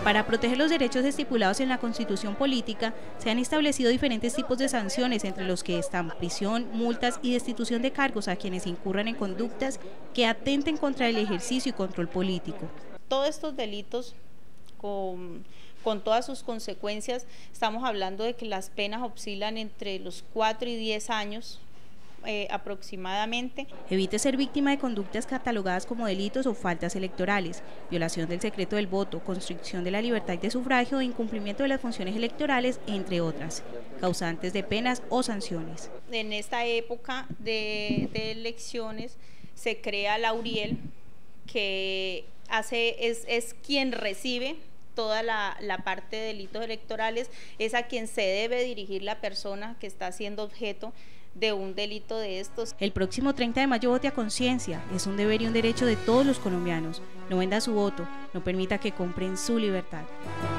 Para proteger los derechos estipulados en la Constitución política, se han establecido diferentes tipos de sanciones, entre los que están prisión, multas y destitución de cargos a quienes incurran en conductas que atenten contra el ejercicio y control político. Todos estos delitos, con todas sus consecuencias, estamos hablando de que las penas oscilan entre los 4 y 10 años aproximadamente. Evite ser víctima de conductas catalogadas como delitos o faltas electorales, violación del secreto del voto, constricción de la libertad de sufragio e incumplimiento de las funciones electorales, entre otras, causantes de penas o sanciones. En esta época de elecciones se crea la URIEL, que es quien recibe toda la parte de delitos electorales, es a quien se debe dirigir la persona que está siendo objeto de un delito de estos. El próximo 30 de mayo vote a conciencia, es un deber y un derecho de todos los colombianos. No venda su voto, no permita que compren su libertad.